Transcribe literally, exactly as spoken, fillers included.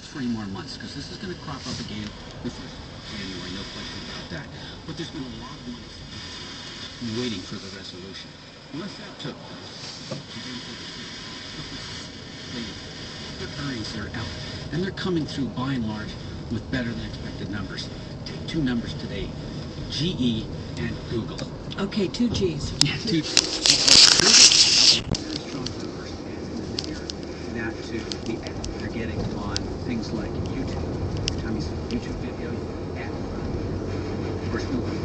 three more months, because this is going to crop up again before January, no question about that. But there's been a lot of money waiting for the resolution. Unless that took their earnings are out, and they're coming through by and large with better than expected numbers. Take two numbers today, G E and Google. Okay, two G's. Yeah, two. Very strong numbers that to the ad they're getting on things like YouTube. Every time you see a YouTube video, you ad. Of course, Google